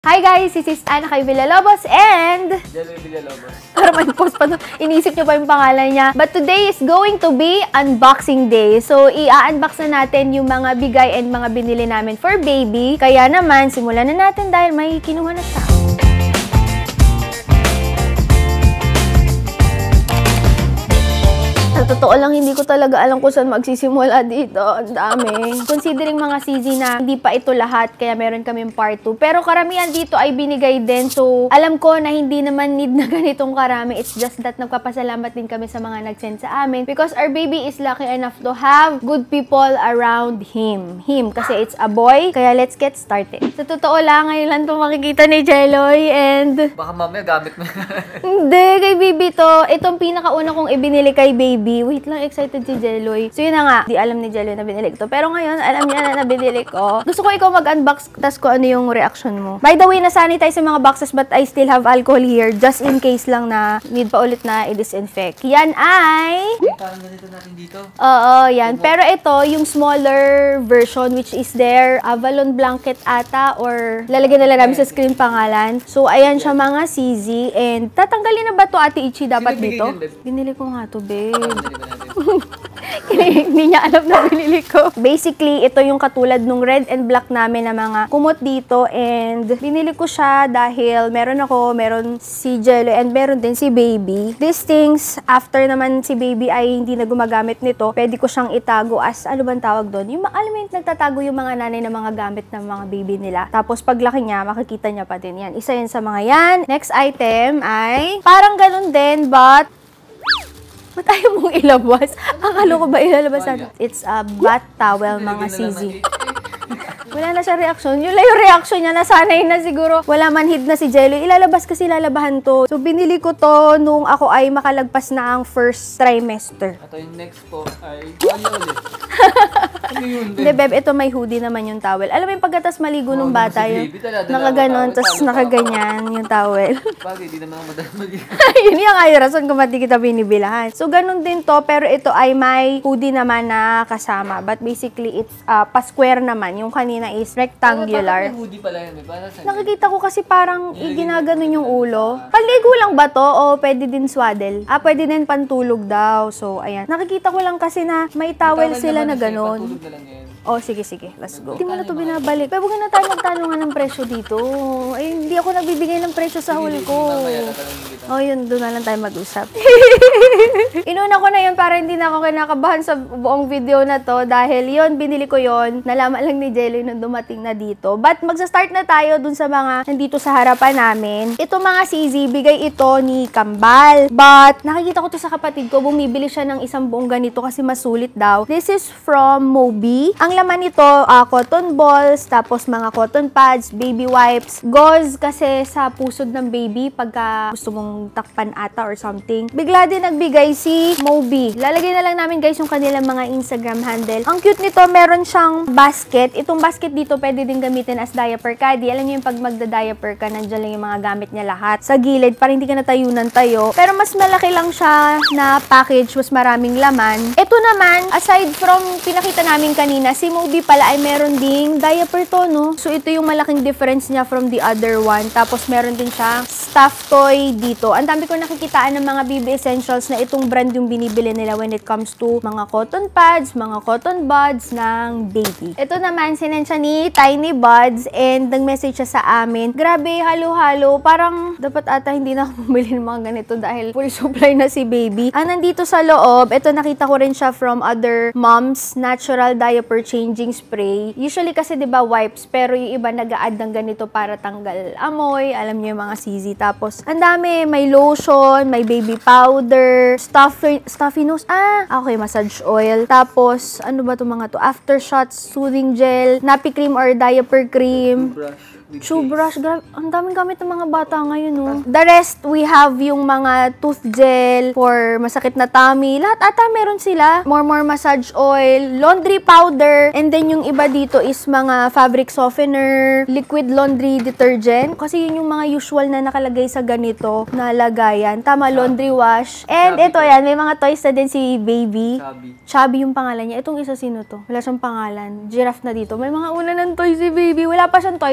Hi guys, this is Ana kay Villalobos and... Jelly Villalobos. Para may post pa to. Inisip nyo pa yung pangalan niya. But today is going to be unboxing day. So, i-unbox na natin yung mga bigay and mga binili namin for baby. Kaya naman, simulan na natin dahil may kinuha na siya. Sa totoo lang, hindi ko talaga alam kung saan magsisimula dito. Ang dami. Considering mga CZ na hindi pa ito lahat, kaya meron kaming part 2. Pero karamihan dito ay binigay din. So, alam ko na hindi naman need na ganitong karami. It's just that nagpapasalamat din kami sa mga nag-send sa amin. Because our baby is lucky enough to have good people around him. Kasi it's a boy. Kaya let's get started. Sa totoo lang, ngayon lang ito makikita ni Jeloy and... Baka mamaya gamit mo. Hindi, kay baby to. Itong pinakauna kong ibinili kay baby. Wait lang, excited si Jeloy. So yun na nga, di alam ni Jeloy na binili ko to. Pero ngayon, alam niya na binili ko. Gusto ko ikaw mag-unbox, tas ko ano yung reaction mo. By the way, na-sanitize yung mga boxes but I still have alcohol here just in case lang na need pa ulit na i-disinfect. Yan ay... Parang ganito natin dito. Oo, yan. Pero ito, yung smaller version which is their Avalon blanket ata or lalagyan na lang namin sa screen pangalan. So, ayan siya mga CZ. And tatanggalin na ba to Ate Ichi dapat dito? Binili ko nga to, babe. Hindi niya alam na binili ko. Basically, ito yung katulad nung red and black namin na mga kumot dito. And binili ko siya dahil meron si Jello and meron din si baby. These things, after naman si baby ay hindi na gumagamit nito, pwede ko siyang itago as, ano bang tawag doon? Yung alam mo yung nagtatago yung mga nanay na mga gamit ng mga baby nila. Tapos paglaki niya, makikita niya pa din yan. Isa yan sa mga yan. Next item ay parang ganun din but ba't ayaw mong ilabas? Akala ko ba ilalabas natin? It's a bath towel, mga CZ. Wala na siya reaction. Yun lang yung reaction niya. Nasanay na siguro. Wala manhid na si Jello. Ilalabas kasi lalabahan to. So, binili ko to nung ako ay makalagpas na ang first trimester. At yung next po ay... Ano yun? Hindi, beb. Ito may hoodie naman yung towel. Alam mo yung pagkatas maligo nung bata yun? Nakaganon, tapos nakaganyan yung towel. Bagay, di naman ako madalas maligo. Yun yung ay rason kung ba't di kita binibilahan. So, ganun din to. Pero ito ay may hoodie naman na kasama. But basically, it's pa-square naman. Yung kanina is rectangular. Parang hoodie pala yun. Nakikita ko kasi parang ginaganon yung ulo. Panligo lang ba to o pwede din swaddle? Pwede din pantulog daw. So, ayan. Nakikita ko lang kasi na may towel sila na ganon. Oh, sige. Let's go. Hindi mo na ito binabalik. Pero huwag na tayo magtanungan ng presyo dito. Ay, hindi ako nagbibigay ng presyo sa haul ko. Oh, yun. Doon na lang tayo mag-usap. Inuna ko na yun para hindi na ako kinakabahan sa buong video na to. Dahil yun, binili ko yun. Nalaman lang ni Jelly nung dumating na dito. But magsa-start na tayo dun sa mga nandito sa harapan namin. Ito mga CZ, bigay ito ni Kambal. But nakikita ko to sa kapatid ko. Bumibili siya ng isang buong ganito kasi masulit daw. This is from Moby. Ang laman nito, cotton balls, tapos mga cotton pads, baby wipes, gauze kasi sa pusod ng baby pagka gusto mong takpan ata or something. Bigla din nagbigay si Moby. Lalagay na lang namin guys yung kanilang mga Instagram handle. Ang cute nito, meron siyang basket. Itong basket dito pwede din gamitin as diaper caddy. Alam niyo yung pag magda-diaper ka, nandiyan lang yung mga gamit niya lahat. Sa gilid, para hindi ka natayunan tayo. Pero mas malaki lang siya na package, mas maraming laman. Ito naman, aside from pinakita namin kanina, si Moby pala ay meron ding diaper to, no? So, ito yung malaking difference niya from the other one. Tapos, meron din siya stuffed toy dito. Ang dami ko nakikitaan ng mga baby essentials na itong brand yung binibili nila when it comes to mga cotton pads, mga cotton buds ng baby. Ito naman, sinend siya ni Tiny Buds and nag-message siya sa amin. Grabe, halo-halo. Parang dapat ata hindi na ako bumili ng mga ganito dahil full supply na si baby. Nandito sa loob, ito nakita ko rin siya from other moms, natural diaper changing spray. Usually kasi 'di ba wipes, pero yung iba nag-a-add ng ganito para tanggal amoy, alam niyo yung mga CZ. Tapos ang dami, may lotion, may baby powder, stuffy nose. Okay, massage oil. Tapos ano ba 'tong mga to? Aftershots, soothing gel, nappy cream or diaper cream. Toothbrush, grabe. Ang daming gamit ng mga bata ngayon, no? The rest, we have yung mga tooth gel for masakit na tummy. Lahat ata meron sila. More massage oil, laundry powder, and then yung iba dito is mga fabric softener, liquid laundry detergent. Kasi yun yung mga usual na nakalagay sa ganito na lagayan. Tama, laundry wash. And ito yan, may mga toys na din si baby. Chubby yung pangalan niya. Itong isa sino to? Wala siyang pangalan. Giraffe na dito. May mga una ng toys si baby. Wala pa siyang toys. Di pa ako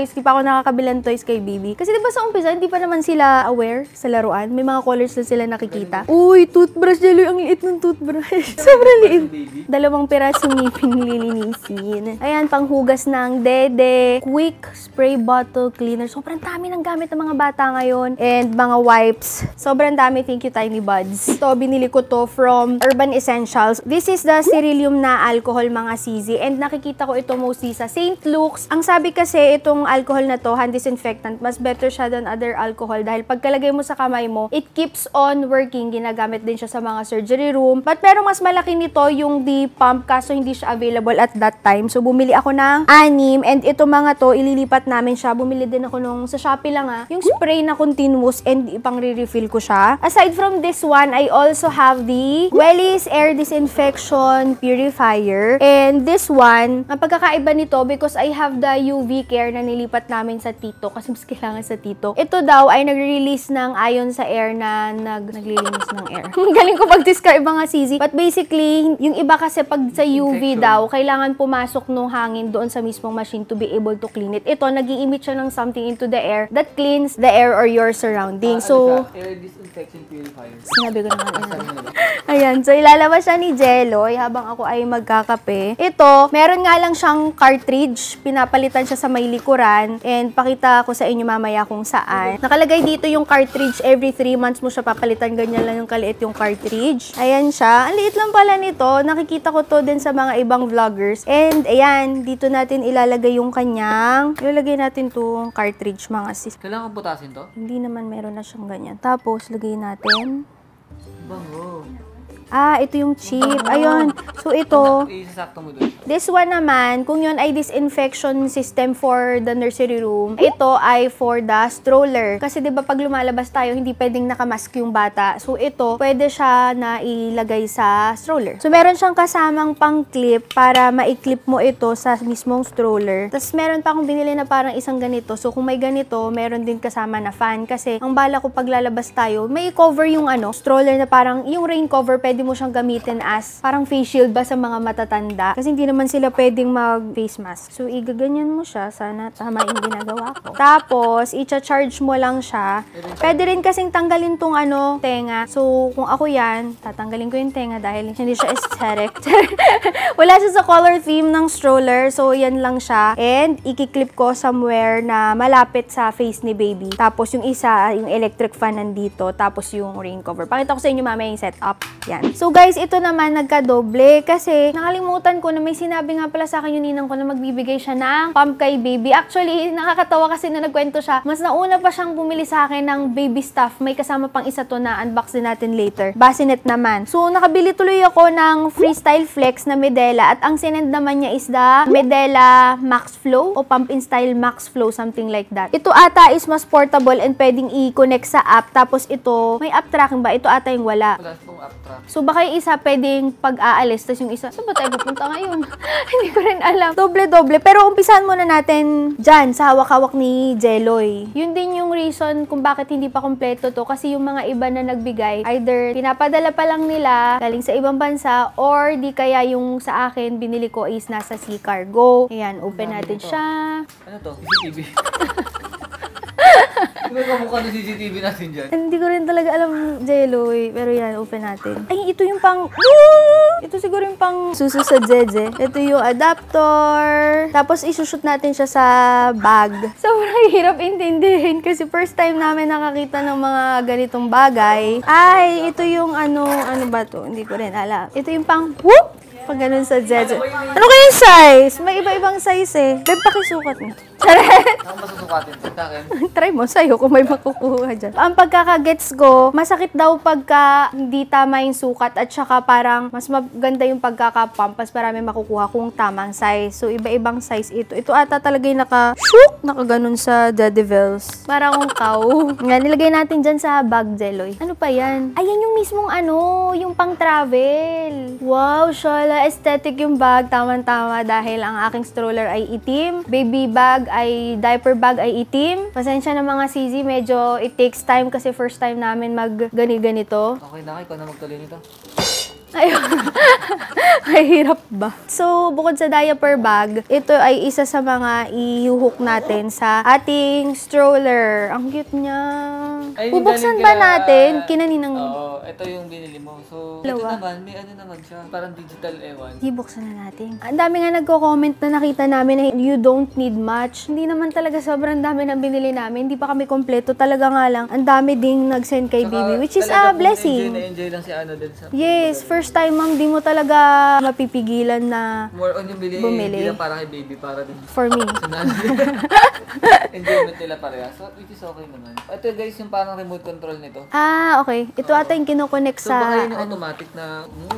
nakakabilan toys kay baby. Kasi diba sa umpisa, hindi pa naman sila aware sa laruan. May mga colors na sila nakikita. Uy, toothbrush, Jello. Ang liit ng toothbrush. Sobrang liit. 2 pirasong ngipin lilinisin. Ayan, panghugas ng dede. Quick spray bottle cleaner. Sobrang dami ng gamit ng mga bata ngayon. And mga wipes. Sobrang dami. Thank you, Tiny Buds. Ito, binili ko to from Urban Essentials. This is the Ceruleum na alcohol, mga CZ. And nakikita ko ito mostly sa St. Luke's. Ang sabi kasi, itong alcohol na to, hand disinfectant, mas better siya than other alcohol dahil pagkalagay mo sa kamay mo, it keeps on working. Ginagamit din siya sa mga surgery room. But pero mas malaki nito yung the pump kaso hindi siya available at that time. So bumili ako ng 6 and ito mga to, ililipat namin siya. Bumili din ako nung sa Shopee lang yung spray na continuous and ipang re-refill ko siya. Aside from this one, I also have the Welly's Air Disinfection Purifier. And this one, ang pagkakaiba nito because I have the UV Care na nilipat namin sa Tito kasi mas kailangan sa Tito. Ito daw ay nagre-release ng ion sa air na naglilinis ng air. Galing ko mag-describe mga CZ. But basically, yung iba kasi pag sa UV daw, kailangan pumasok ng hangin doon sa mismong machine to be able to clean it. Ito, nag-i-emit siya ng something into the air that cleans the air or your surroundings. So, air disinfection purifier. sinabi ko naman. Ayan, so ilalabas siya ni Jelloy habang ako ay magkakape. Ito, meron nga lang siyang cartridge. Pinapalitan siya sa may likuran. And pakita ko sa inyo mamaya kung saan. Nakalagay dito yung cartridge. Every 3 months mo siya papalitan. Ganyan lang yung kaliit yung cartridge. Ayan siya. Ang liit lang pala nito. Nakikita ko to din sa mga ibang vloggers. And ayan, dito natin ilalagay yung kanyang. Ilalagay natin tong cartridge, mga sis. Kailangan butasin to? Hindi naman meron na siyang ganyan. Tapos, lagay natin. Bango. Ito yung chip. Ayun. So, ito. Isasakto mo doon. This one naman, kung yun ay disinfection system for the nursery room, ito ay for the stroller. Kasi diba pag lumalabas tayo, hindi pwedeng nakamask yung bata. So, ito, pwede siya na ilagay sa stroller. So, meron siyang kasamang pang-clip para ma-clip mo ito sa mismong stroller. Tapos, meron pa akong binili na parang isang ganito. So, kung may ganito, meron din kasama na fan. Kasi, ang bala ko pag lalabas tayo, may cover yung stroller na parang, yung rain cover, pwede mo siyang gamitin as parang face shield ba sa mga matatanda. Kasi hindi naman sila pwedeng mag-face mask. So, igaganyan mo siya. Sana tama yung ginagawa ko. Tapos, i-charge mo lang siya. Pwede rin kasing tanggalin tong tenga. So, kung ako yan, tatanggalin ko yung tenga dahil hindi siya aesthetic. Wala siya sa color theme ng stroller. So, yan lang siya. And, i-clip ko somewhere na malapit sa face ni baby. Tapos, yung isa, yung electric fan nandito. Tapos, yung rain cover. Pakita ko sa inyo mamaya yung setup. Yan. So guys, ito naman nagka-doble kasi nakalimutan ko na may sinabi nga pala sa akin yung ninang ko na magbibigay siya ng pump kay baby. Actually, nakakatawa kasi na nagkwento siya. Mas nauna pa siyang bumili sa akin ng baby stuff. May kasama pang isa to na unbox din natin later. Bassinet naman. So nakabili tuloy ako ng Freestyle Flex na Medela at ang sinend naman niya is the Medela Max Flow o Pump in Style Max Flow, something like that. Ito ata is mas portable and pwedeng i-connect sa app. Tapos ito, may app tracking ba? Ito ata yung wala. Wala pong app track. So, baka yung isa pwedeng pag-aalis, tapos yung isa, saan ba tayo pupunta ngayon? Hindi ko rin alam. Doble-doble. Pero umpisahan muna natin dyan, sa hawak-hawak ni Jelloy. Yun din yung reason kung bakit hindi pa kompleto to. Kasi yung mga iba na nagbigay, either pinapadala pa lang nila, galing sa ibang bansa, or di kaya yung sa akin, binili ko is nasa Sea Cargo. Ayan, open natin siya. Ano to? CCTV. Ano ba mukha ng CCTV natin dyan? Hindi ko rin talaga alam, Jelloy. Pero yan, open natin. Ay, ito yung pang... Ito siguro yung pang suso sa Jeje. Ito yung adapter. Tapos, isushoot natin siya sa bag. Sobrang hirap intindihin kasi first time namin nakakita ng mga ganitong bagay. Ay, ito yung ano ba to? Hindi ko rin alam. Ito yung pang... Whoop! Pag ganun sa Jeje. Ano kaya yung size? May iba-ibang size eh. Beb, pakisukat mo. Ako masusukatin. Sa akin. Try mo sa'yo kung may makukuha dyan. Ang pagkakagets ko, masakit daw pagka hindi tama yung sukat at saka parang mas maganda yung pagkakapump, mas marami makukuha kung tamang size. So, iba-ibang size ito. Ito ata talaga yung naka-ganun sa The Devils. Parang kung cow. Nga, nilagay natin dyan sa bag, Jelloy. Ano pa yan? Ayan yung mismong yung pang-travel. Wow, shala, aesthetic yung bag. Tama-tama dahil ang aking stroller ay itim. Baby bag diaper bag ay itim. Pasensya na mga CZ, medyo it takes time kasi first time namin mag ganito. Okay na, ikaw na magtuloy nito. Ayun. Mahirap ba? So, bukod sa diaper bag, ito ay isa sa mga ihuhook natin sa ating stroller. Ang cute niya. Ay, Bubuksan galing ba kila- natin? Kinaninang... Oo, ito yung binili mo. So, ito Dalawa. naman, may ano naman siya. Parang digital ewan. Buksan na natin. Ang dami nga nagko-comment na nakita namin na you don't need much. Hindi naman talaga sobrang dami na binili namin. Hindi pa kami kompleto. Talaga nga lang, ang dami ding nag-send kay Bibi, which is a blessing. Enjoy lang si ano din sa... Yes, first time ma'am, di mo talaga mapipigilan na More on yung Bumili. hindi lang para kay baby, para din for me. sa nanay. Enjoyment nila pareha. So, which is okay naman. Ito guys, yung parang remote control nito. Ah, okay. Ito ata yung kinoconnect So, baka sa yun yung automatic na,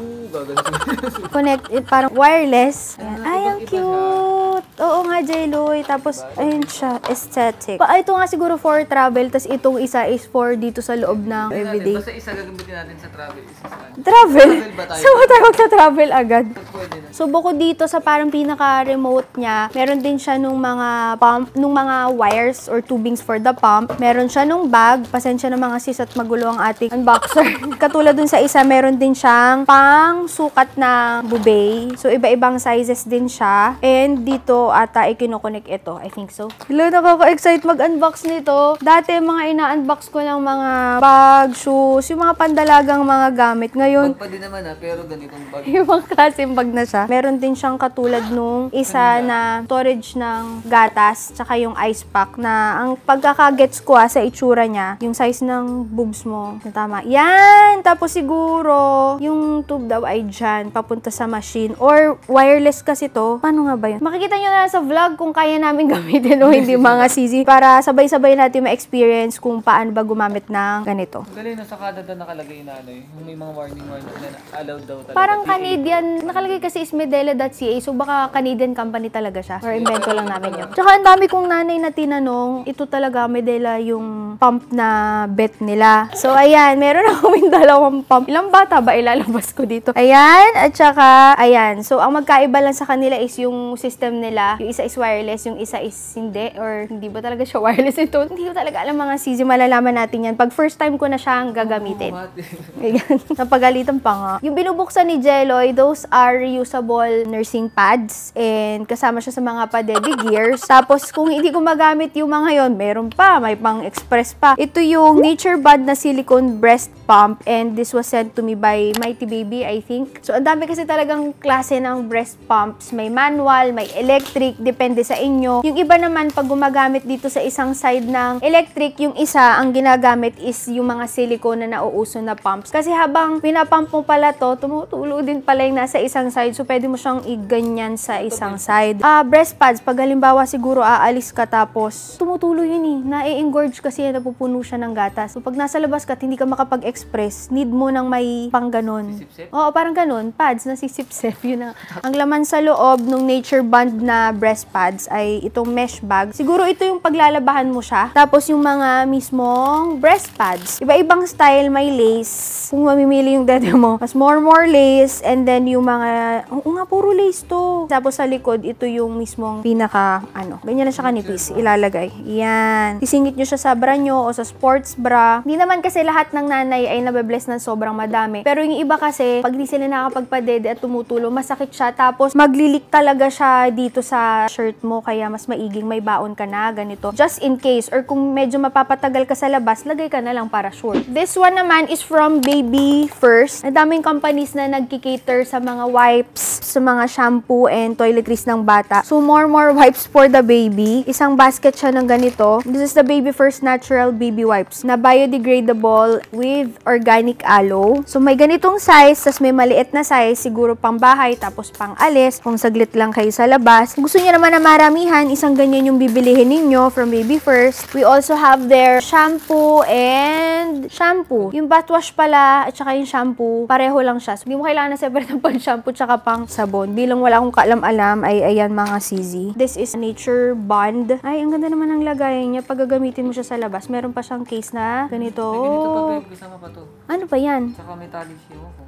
gagawin. connect, parang wireless. Ayan. Ah, Ay, ang ibang-iba cute. Oo nga, J-Loy. Tapos, ayun siya, aesthetic. Ito nga siguro for travel, tas itong isa is for dito sa loob ng everyday. Basta isa gagamitin natin sa travel. Isa sa ano. Travel? Travel ba tayo? So, tayo magta-travel agad. So, pwede na. So, bukod dito sa parang pinaka-remote niya, meron din siya nung mga pump, nung mga wires or tubings for the pump. Meron siya nung bag. Pasensya na mga sis at magulo ang ating unboxer. Katulad dun sa isa, meron din siyang pang sukat ng bubay. So, iba-ibang sizes din siya. And dito, ata, ikinoconnect ito. I think so. Hello, nakaka-excite mag-unbox nito. Dati, mga ina-unbox ko ng mga bag, shoes, yung mga pandalagang mga gamit. Ngayon, Bag pa din naman pero ganitong bag. yung mga klaseng bag na siya. Meron din siyang katulad nung isa na storage ng gatas, tsaka yung ice pack na ang pagkakagets ko sa itsura niya, yung size ng boobs mo, na tama. Yan! Tapos siguro, yung tube daw ay dyan, papunta sa machine. Or wireless kasi to. Paano nga ba yun? Makikita nyo na sa vlog kung kaya namin gamitin o hindi mga CZ para sabay-sabay natin ma-experience kung paano ba gumamit ng ganito. Galing na sa Canada nakalagay na ano yung may mga warning na allowed daw talaga. Parang Canadian, nakalagay kasi is Medela.ca, so baka Canadian company talaga siya. Or invento lang namin yun. Tsaka ang dami kong nanay na tinanong, ito talaga Medela yung pump na bet nila. So ayan, meron akong dalawang pump. Ilang bata ba ilalabas ko dito? Ayan, at tsaka, ayan. So ang magkaiba lang sa kanila is yung system nila. Yung isa is wireless, yung isa is hindi. Or hindi ba talaga siya wireless ito? Hindi ko talaga alam mga CZ, malalaman natin yan. Pag first time ko na siyang gagamitin. Ayan, napagalitan pa nga. Yung binubuksan ni Jeloy, those are reusable nursing pads and kasama siya sa mga pa-daddy gears. Tapos kung hindi ko magamit yung mga yon, meron pa, may pang express pa. Ito yung Nature Bud na silicone breast pump and this was sent to me by Mighty Baby, I think. So ang dami kasi talagang klase ng breast pumps. May manual, may electric, depende sa inyo. Yung iba naman pag gumagamit dito sa isang side ng electric, yung isa ang ginagamit is yung mga silicone na nauuso na pumps. Kasi habang pinapump mo pala to, tumutulo din pala yung nasa isang side. So, pwede mo siyang iganyan sa isang side. Breast pads, pag halimbawa siguro aalis ka tapos tumutulo yun eh. Na-engorge kasi yan, napupuno siya ng gatas. So, pag nasa labas ka at hindi ka makapag-express, need mo nang may pang ganon. Sisip-sip? Oo, parang ganon. Pads na sisip-sip. Yun ang laman sa loob ng Nature Band na breast pads ay itong mesh bag. Siguro ito yung paglalabahan mo siya. Tapos yung mga mismong breast pads. Iba-ibang style, may lace. Kung mamimili yung dede mo, mas more lace. And then yung mga, nga, puro lace to. Tapos sa likod, ito yung mismong pinaka, ganyan na siya kanipis. Ilalagay. Yan. Sisingit nyo siya sa bra nyo o sa sports bra. Hindi naman kasi lahat ng nanay ay nababless ng sobrang madami. Pero yung iba kasi, pag di sila nakapagpadede at tumutulo, masakit siya. Tapos maglilik talaga siya dito sa shirt mo. Kaya mas maiging may baon ka na, ganito. Just in case, or kung medyo mapapatagal ka sa labas, lagay ka na lang para sure. This one naman is from Baby First. Ang daming companies na nagkikater sa mga wipes, sa mga shampoo and toiletries ng bata. So, more wipes for the baby. Isang basket siya ng ganito. This is the Baby First Natural Baby Wipes na biodegradable with organic aloe. So, may ganitong size, tas may maliit na size, siguro pang bahay, tapos pang alis, kung saglit lang kayo sa labas. Kung gusto niyo naman na maramihan, isang ganyan yung bibilihin ninyo from Baby First. We also have their shampoo and shampoo. Yung bath wash pala at saka yung shampoo, pareho lang siya. So, hindi mo kailangan na separate ng pang shampoo tsaka pang sabon. Bilang wala akong kaalam-alam, ay ayan mga CZ. This is Nature Bond. Ay, ang ganda naman ng lagayan niya. Pag gagamitin mo siya sa labas, meron pa siyang case na ganito. May ganito pa, babe. Kasama pa to. Ano pa yan? Tsaka may tali siya ako.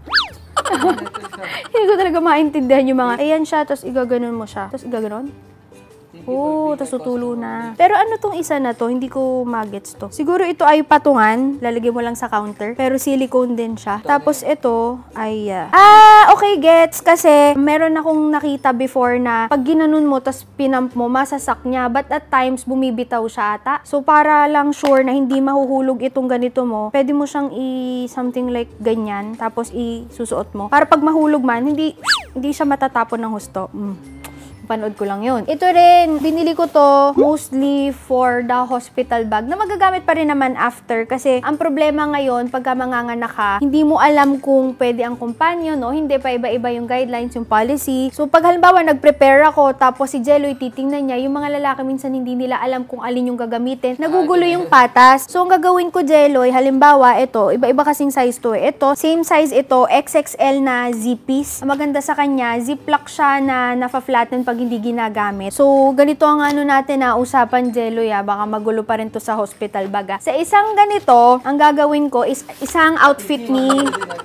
Hindi ko talaga maintindihan yung mga, ayan siya, tapos igaganon mo siya. Tapos igaganon? Oo, tas tutulo na. Pero ano tong isa na to? Hindi ko magets to. Siguro ito ay patungan. Lalagay mo lang sa counter. Pero silicone din siya. Tapos ito ay... okay, gets. Kasi meron akong nakita before na pag ginanon mo tas pinamp mo, masasak niya. But at times, bumibitaw siya ata. So, para lang sure na hindi mahuhulog itong ganito mo, pwede mo siyang something like ganyan. Tapos, isusuot mo. Para pag mahulog man, hindi siya matatapon ng husto. Panood ko lang yun. Ito rin, binili ko to mostly for the hospital bag na magagamit pa rin naman after kasi ang problema ngayon pagka manganganak ka, hindi mo alam kung pwede ang companion o hindi pa iba-iba yung guidelines, yung policy. So pag halimbawa nag-prepare ako tapos si Jelloy titingnan niya, yung mga lalaki minsan hindi nila alam kung alin yung gagamitin. Nagugulo yung patas. So ang gagawin ko Jelloy, halimbawa ito, iba-iba kasing size to. Ito, same size ito, XXL na zippies. Ang maganda sa kanya, ziplock siya na nafa-flatten pag hindi ginagamit. So, ganito ang ano natin na usapan, Jelloy, baka magulo pa rin to sa hospital baga. Sa isang ganito, ang gagawin ko is isang outfit ni...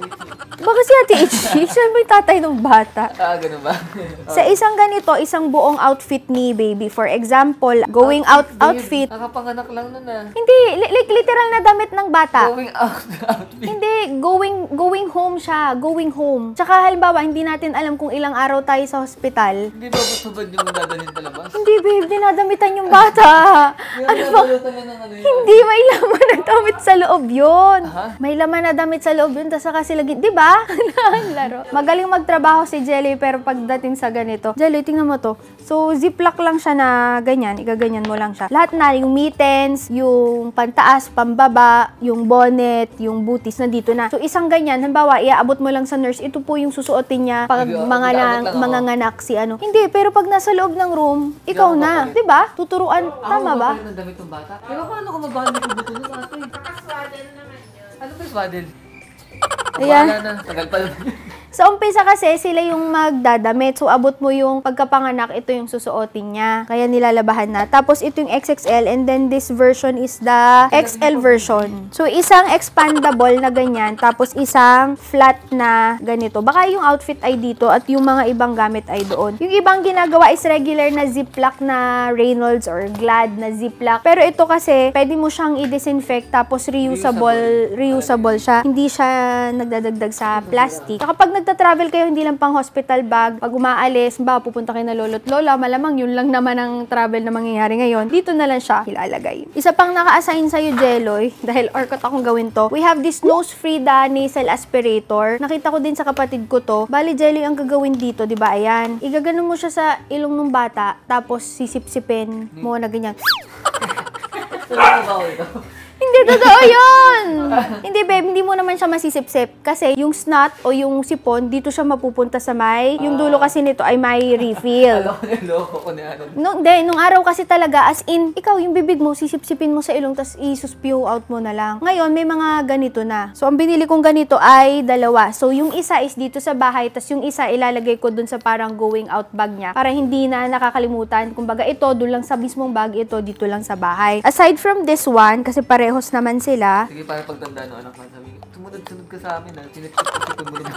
Baka si Ate Itchy? Siya ba yung tatay ng bata? Ganun ba? Sa isang ganito, isang buong outfit ni baby. For example, going out outfit. Nakapanganak lang nun Hindi, like literal na damit ng bata. Going out outfit. Hindi, going home siya. Going home. Tsaka halimbawa, hindi natin alam kung ilang araw tayo sa hospital. Hindi ba batubad yung dadalhin talabas? Hindi, babe. Dinadamitan yung bata. Ano ba? Hindi, may laman na damit sa loob yun. May laman na damit sa loob yun. Tapos saka sila, di ba? Laro. Magaling magtrabaho si Jelly, pero pagdating sa ganito, Jelly, tingnan mo to. So, ziplock lang siya na ganyan. Igaganyan mo lang siya. Lahat na, yung mittens, yung pantaas, pambaba, yung bonnet, yung booties, nandito na. So, isang ganyan, halimbawa, iaabot mo lang sa nurse, ito po yung susuotin niya pag mga nganak si ano. Hindi, pero pag nasa loob ng room, ikaw na. Di ba? Tuturuan. Tama ba? Ako ng damit ng bata. Pero paano ko mabahali ko buto nun ate? Ano ba swaddle? Ayan. Wala na. Tagal pa yun. Sa umpisa kasi, sila yung magdadamit. So, abot mo yung pagkapanganak, ito yung susuotin niya. Kaya nilalabahan na. Tapos, ito yung XXL and then this version is the XL version. So, isang expandable na ganyan. Tapos, isang flat na ganito. Baka yung outfit ay dito at yung mga ibang gamit ay doon. Yung ibang ginagawa is regular na ziplock na Reynolds or Glad na ziplock. Pero ito kasi, pwede mo siyang i-disinfect tapos reusable siya. Hindi siya nagdadagdag sa plastic. Kapag nagta-travel kayo, hindi lang pang hospital bag, pag umaalis, pupunta kayo na lolo't lola, malamang yun lang naman ang travel na mangyayari ngayon, dito na lang siya ilalagay. Isa pang naka-assign sa'yo, Jelloy, dahil orkot akong gawin to, we have this Nose Frida nasal aspirator. Nakita ko din sa kapatid ko to. Bali, Jelloy, ang gagawin dito, di ba? Ayan. Igaganon mo siya sa ilong ng bata, tapos sisip-sipin mo na ganyan. Hindi, totoo yun! Hindi, babe, hindi mo naman siya masisip-sip. Kasi yung snot o yung sipon, dito siya mapupunta sa may. Yung dulo kasi nito ay may refill. Alam ko na loko ko na ano. Nung araw kasi talaga, as in, ikaw yung bibig mo, sisip-sipin mo sa ilong, tas i-spew out mo na lang. Ngayon, may mga ganito na. So, ang binili kong ganito ay dalawa. So, yung isa is dito sa bahay, tas yung isa ilalagay ko dun sa parang going out bag niya. Para hindi na nakakalimutan. Kumbaga, ito, dun lang sa mismong bag, ito, dito lang sa bahay. Aside from this one, kasi parehos naman sila. Sige, para pagtanda no, anak na sabi ko, sumunod-sunod ka sa amin sinip-sip mo rin.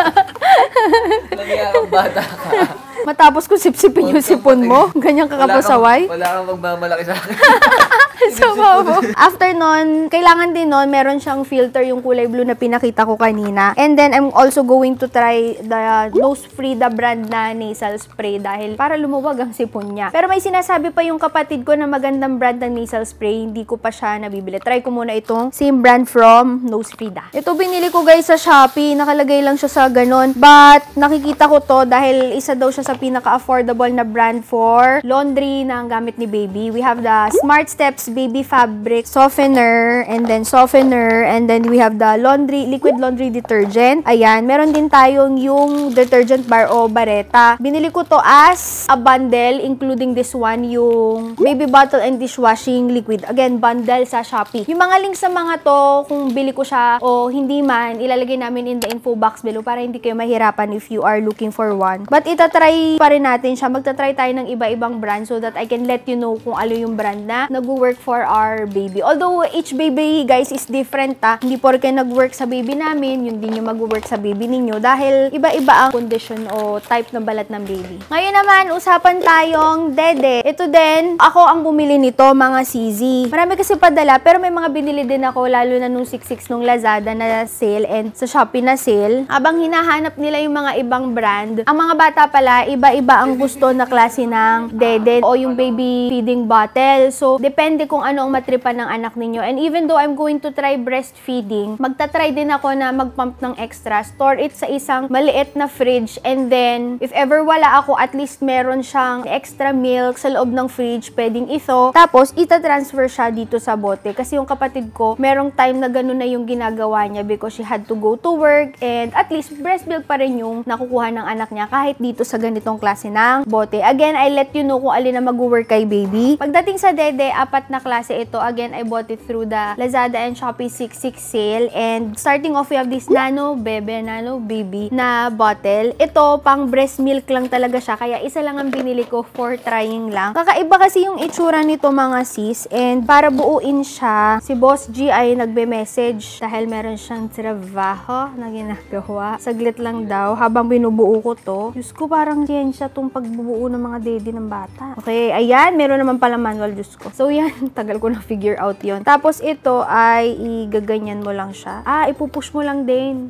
Lagi akong bata ka. Matapos ko sipsipin yung sipon mo, ganyan kakapasaway. Wala kang magmamalaki sa akin. So, after nun, kailangan din nun, meron siyang filter, yung kulay blue na pinakita ko kanina. And then, I'm also going to try the Nose Frida brand na nasal spray dahil para lumuwag ang sipon niya. Pero may sinasabi pa yung kapatid ko na magandang brand ng nasal spray, hindi ko pa siya nabibili. Try ko muna itong same brand from Nose Frida. Ito binili ko guys sa Shopee, nakalagay lang siya sa ganon. But, nakikita ko to dahil isa daw siya sa pinaka-affordable na brand for laundry na ang gamit ni baby. We have the Smart Steps Baby Fabric Softener, and then we have the liquid laundry detergent. Ayan, meron din tayong yung detergent bar o bareta. Binili ko to as a bundle, including this one, yung baby bottle and dishwashing liquid. Again, bundle sa Shopee. Yung mga links sa mga to, kung bili ko siya o hindi man, ilalagay namin in the info box below para hindi kayo mahirapan if you are looking for one. But itatry itry pa rin natin siya. Magta-try tayo ng iba-ibang brand so that I can let you know kung ano yung brand na nag-work for our baby. Although, each baby, guys, is different, ha. Hindi porke nag-work sa baby namin, yun din yung mag-work sa baby ninyo dahil iba-iba ang condition o type ng balat ng baby. Ngayon naman, usapan tayong dede. Ito din, ako ang bumili nito, mga CZ. Marami kasi padala, pero may mga binili din ako, lalo na nung 66 nung Lazada na sale and sa Shopee na sale. Habang hinahanap nila yung mga ibang brand, ang mga bata pala, iba-iba ang gusto na klase ng dede o yung baby feeding bottle. So, depende kung ano ang matripan ng anak ninyo. And even though I'm going to try breastfeeding, magta-try din ako na mag-pump ng extra. Store it sa isang maliit na fridge and then, if ever wala ako, at least meron siyang extra milk sa loob ng fridge, pwedeng ito. Tapos, ita-transfer siya dito sa bote. Kasi yung kapatid ko, merong time na gano'n na yung ginagawa niya because she had to go to work and at least breast milk pa rin yung nakukuha ng anak niya kahit dito sa ganitong klase ng bote. Again, I let you know kung alin na mag-work kay baby. Pagdating sa dede, 4 na klase ito. Again, I bought it through the Lazada and Shopee 66 sale. And starting off, we have this Nano Baby na bottle. Ito, pang breast milk lang talaga siya. Kaya isa lang ang binili ko for trying lang. Kakaiba kasi yung itsura nito, mga sis. And para buuin siya, si Boss G ay nagbe-message dahil meron siyang trabaho na ginagawa. Saglit lang daw habang binubuo ko to. Diyos ko, parang siyensya tong pagbubuo ng mga daddy ng bata. Okay, ayan. Meron naman pala manual, Diyos ko. So, yan. Tagal ko na figure out yon. Tapos, ito ay igaganyan mo lang siya. Ipupush mo lang din.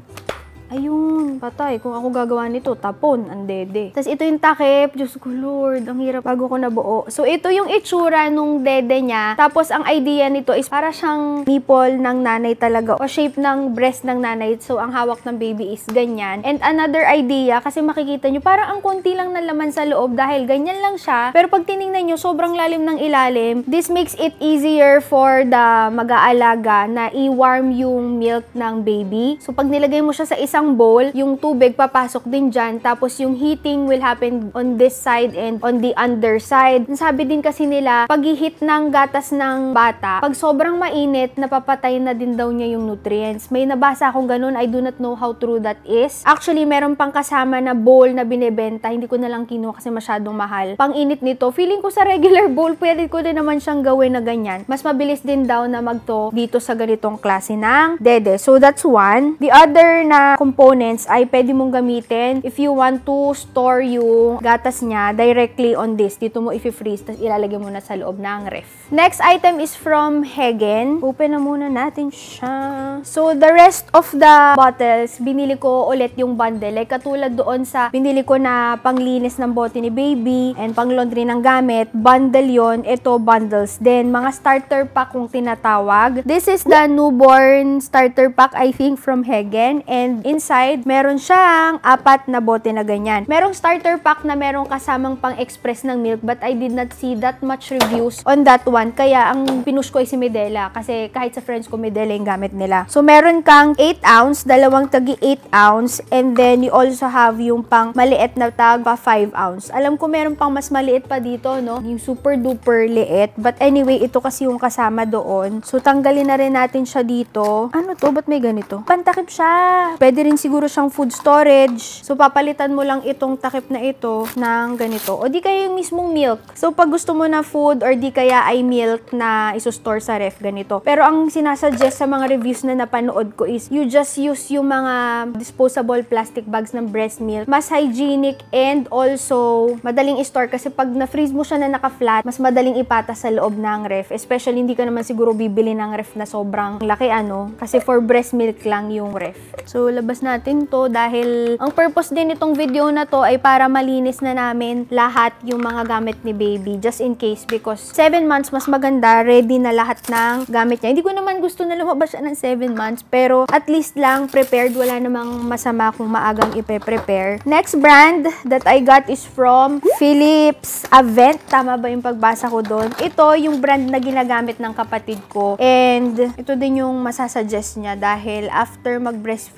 Ayun, patay. Kung ako gagawa nito, tapon, ang dede. Tapos ito yung takip. Diyos ko, Lord, ang hirap bago ko nabuo. So, ito yung itsura nung dede niya. Tapos, ang idea nito is para siyang nipple ng nanay talaga o shape ng breast ng nanay. So, ang hawak ng baby is ganyan. And another idea, kasi makikita nyo, parang ang konti lang na laman sa loob dahil ganyan lang siya. Pero pag tinignan nyo, sobrang lalim ng ilalim. This makes it easier for the mag-aalaga na i-warm yung milk ng baby. So, pag nilagay mo siya sa isang bowl, yung tubig papasok din dyan, tapos yung heating will happen on this side and on the underside. Sabi din kasi nila, pag-heat ng gatas ng bata, pag sobrang mainit, napapatay na din daw niya yung nutrients. May nabasa akong ganun, I do not know how true that is. Actually, meron pang kasama na bowl na binebenta, hindi ko na lang kinuha kasi masyadong mahal. Pang-init nito, feeling ko sa regular bowl, pwede ko din naman siyang gawin na ganyan. Mas mabilis din daw na magto dito sa ganitong klase ng dede. So, that's one. The other na components ay pwede mong gamitin if you want to store yung gatas niya directly on this. Dito mo i-freeze, tapos ilalagay mo na sa loob ng ref. Next item is from Hegen. Open na muna natin siya. So, the rest of the bottles, binili ko ulit yung bundle. Like, katulad doon sa binili ko na panglinis ng bote ni baby and pang laundry ng gamit, bundle yon. Ito, bundles. Then, mga starter pack kung tinatawag. This is the newborn starter pack, I think, from Hegen. And inside, meron siyang 4 na bote na ganyan. Merong starter pack na merong kasamang pang-express ng milk, but I did not see that much reviews on that one. Kaya, ang pinush ko ay si Medela. Kasi kahit sa friends ko, Medela yung gamit nila. So, meron kang 8 ounce, dalawang tagi 8 ounce, and then you also have yung pang maliit na tag pa 5 ounce. Alam ko meron pang mas maliit pa dito, no? Yung super duper liit. But anyway, ito kasi yung kasama doon. So, tanggalin na rin natin siya dito. Ano to? Ba't may ganito? Pantakip siya. Pwede rin siguro siyang food storage. So, papalitan mo lang itong takip na ito ng ganito. O di kaya yung mismong milk. So, pag gusto mo na food or di kaya ay milk na isostore sa ref, ganito. Pero ang sinasuggest sa mga reviews na napanood ko is you just use yung mga disposable plastic bags ng breast milk. Mas hygienic and also madaling i-store kasi pag na-freeze mo siya na naka-flat, mas madaling ipatas sa loob ng ref. Especially, hindi ka naman siguro bibili ng ref na sobrang laki, ano? Kasi for breast milk lang yung ref. So, labas natin to dahil ang purpose din itong video na to ay para malinis na namin lahat yung mga gamit ni baby. Just in case because 7 months mas maganda, ready na lahat ng gamit niya. Hindi ko naman gusto na lumabas siya ng 7 months pero at least lang prepared. Wala namang masama kung maagang ipe-prepare. Next brand that I got is from Philips Avent. Tama ba yung pagbasa ko doon? Ito yung brand na ginagamit ng kapatid ko and ito din yung masasuggest niya dahil after mag-breastfeed ng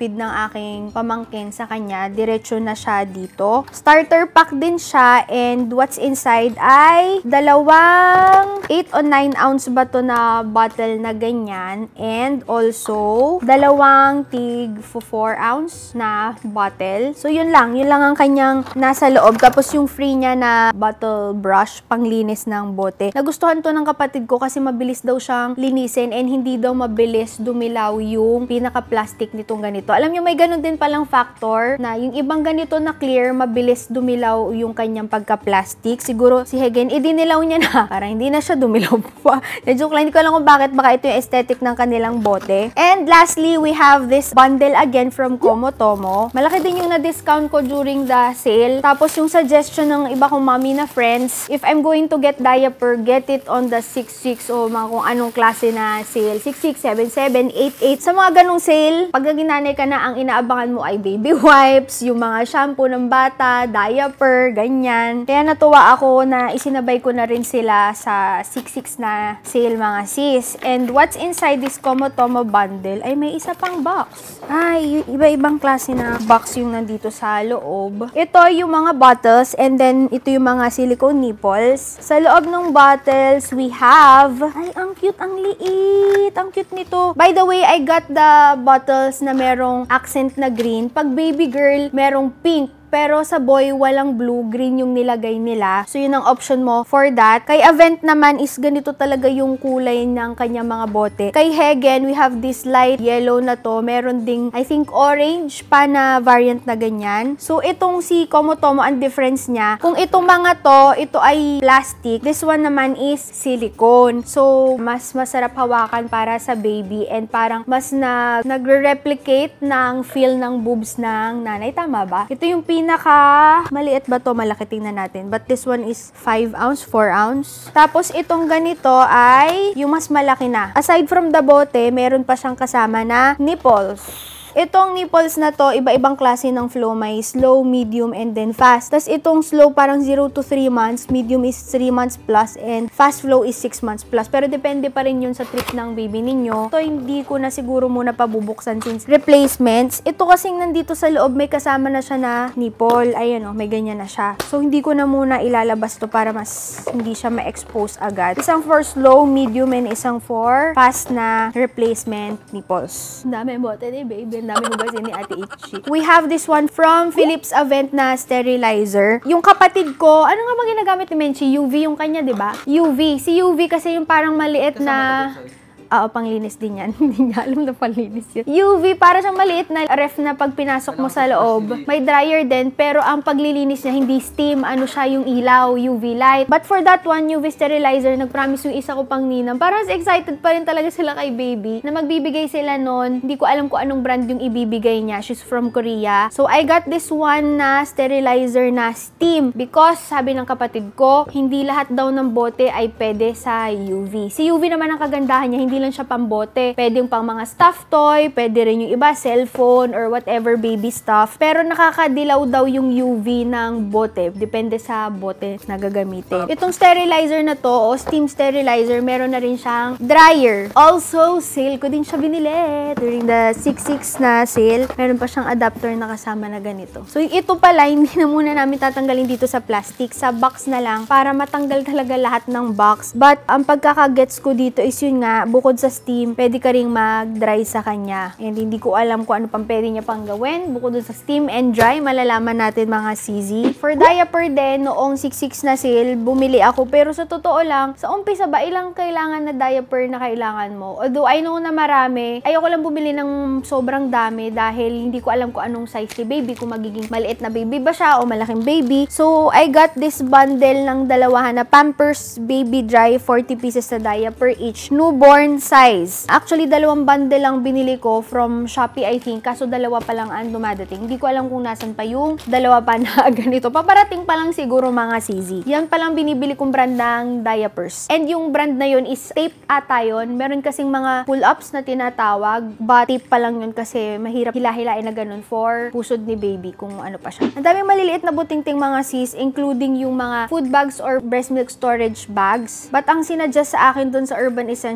aking pamangkin sa kanya. Diretso na siya dito. Starter pack din siya, and what's inside ay dalawang 8 o 9 ounce ba to na bottle na ganyan, and also dalawang tig 4 ounce na bottle. So yun lang ang kanyang nasa loob. Tapos yung free niya na bottle brush panglinis ng bote. Nagustuhan to ng kapatid ko kasi mabilis daw siyang linisin and hindi daw mabilis dumilaw yung pinaka-plastic nitong ganito. Alam nyo, may ganun din palang factor na yung ibang ganito na clear, mabilis dumilaw yung kanyang pagka-plastic. Siguro si Hegen, idinilaw niya na para hindi na siya dumilaw pa. Na-joke lang, hindi ko alam kung bakit. Baka ito yung aesthetic ng kanilang bote. And lastly, we have this bundle again from Comotomo. Malaki din yung na-discount ko during the sale. Tapos yung suggestion ng iba kong mommy na friends, if I'm going to get diaper, get it on the 6.6 o mga kung anong klase na sale. 6.6, 7.7, 8.8. Sa mga ganong sale, pag naginanay ka na, ang inaabangan mo ay baby wipes, yung mga shampoo ng bata, diaper, ganyan. Kaya natuwa ako na isinabay ko na rin sila sa 6.6 na sale, mga sis. And what's inside this Comotomo bundle ay may isa pang box. Ay, iba-ibang klase na box yung nandito sa loob. Ito yung mga bottles, and then ito yung mga silicone nipples. Sa loob ng bottles, we have... Ay, ang cute, ang liit. Ang cute nito. By the way, I got the bottles na merong accent na green. Pag baby girl, merong pink. Pero sa boy, walang blue, green yung nilagay nila. So, yun ang option mo for that. Kay Avent naman is ganito talaga yung kulay ng kanyang mga bote. Kay Hegen, we have this light yellow na to. Meron ding, I think, orange pa na variant na ganyan. So, itong si Comotomo, ang difference niya, kung itong mga to, ito ay plastic. This one naman is silicone. So, mas masarap hawakan para sa baby and parang mas nagre-replicate ng feel ng boobs ng nanay. Tama ba? Ito yung maliit ba to? Malaki, tingnan natin. But this one is 5 ounce, 4 ounce. Tapos itong ganito ay yung mas malaki na. Aside from the bote, meron pa siyang kasama na nipples. Itong nipples na to, iba-ibang klase ng flow. May slow, medium, and then fast. Tapos itong slow parang 0 to 3 months, medium is 3 months plus, and fast flow is 6 months plus. Pero depende pa rin yun sa trip ng baby ninyo. Ito hindi ko na siguro muna pabubuksan since replacements. Ito kasing nandito sa loob, may kasama na siya na nipple. Ayan o, may ganyan na siya. So hindi ko na muna ilalabas to para mas hindi siya ma-expose agad. Isang for slow, medium, and isang for fast na replacement nipples. Ang dami bote ni baby. Ang dami hugasin ni Ate Itchy. We have this one from Philips Avent na sterilizer. Yung kapatid ko, ano nga ba ginagamit ni Menchi? UV yung kanya, di ba? UV. Si UV kasi yung parang maliit na... Oo, panglinis din yan. Hindi niya alam na panglinis yun. UV, para siyang maliit na ref na pag pinasok mo sa loob. May dryer din, pero ang paglilinis niya, hindi steam. Ano siya, yung ilaw, UV light. But for that one, UV sterilizer, nag-promise yung isa ko pang ninang. Parang excited pa rin talaga sila kay baby na magbibigay sila nun. Hindi ko alam kung anong brand yung ibibigay niya. She's from Korea. So, I got this one na sterilizer na steam because, sabi ng kapatid ko, hindi lahat daw ng bote ay pwede sa UV. Si UV naman ang kagandahan niya, hindi lang siya pambote. Pwede yung pang mga stuffed toy, pwede rin yung iba, cellphone, or whatever baby stuff. Pero nakakadilaw daw yung UV ng bote. Depende sa bote na gagamitin. Itong sterilizer na to, o steam sterilizer, meron na rin siyang dryer. Also, sale ko din siya binili. During the 6.6 na sale, meron pa siyang adapter na kasama na ganito. So, ito pala, hindi na muna namin tatanggalin dito sa plastic. Sa box na lang, para matanggal talaga lahat ng box. But, ang pagkakagets ko dito is yun nga, bukod sa steam, pwede ka ring mag-dry sa kanya. And hindi ko alam kung ano pang pwede niya pang gawin. Bukod sa steam and dry, malalaman natin mga CZ. For diaper din, noong 6.6 na sale, bumili ako. Pero sa totoo lang, sa umpisa ba, ilang kailangan na diaper na kailangan mo? Although I know na marami, ayoko lang bumili ng sobrang dami dahil hindi ko alam kung anong size ni baby, kung magiging maliit na baby ba siya o malaking baby. So, I got this bundle ng dalawa na Pampers Baby Dry, 40 pieces na diaper each. Newborn size. Actually, dalawang bundle lang binili ko from Shopee, I think. Kaso dalawa pa lang ang dumadating. Hindi ko alam kung nasan pa yung dalawa pa na ganito. Paparating pa lang siguro mga CZ. Yan pa lang binibili kong brand ng diapers. And yung brand na yun is tape ata yun. Meron kasing mga pull-ups na tinatawag. But tape pa lang yun kasi mahirap hila-hilain na ganun for pusod ni baby kung ano pa siya. Ang daming maliliit na buting-ting mga sis, including yung mga food bags or breast milk storage bags. But ang sinadjust sa akin dun sa Urban Essentials is